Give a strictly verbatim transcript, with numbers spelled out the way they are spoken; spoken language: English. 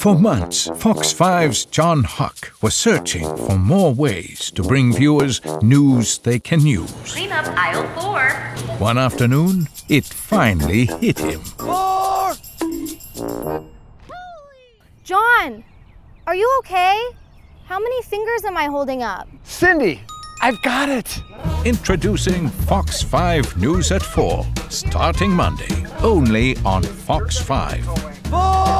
For months, Fox five's John Huck was searching for more ways to bring viewers news they can use. Clean up aisle four. One afternoon, it finally hit him. Fore! John, are you okay? How many fingers am I holding up? Cindy, I've got it! Introducing Fox five News at four, starting Monday, only on Fox five. Fore!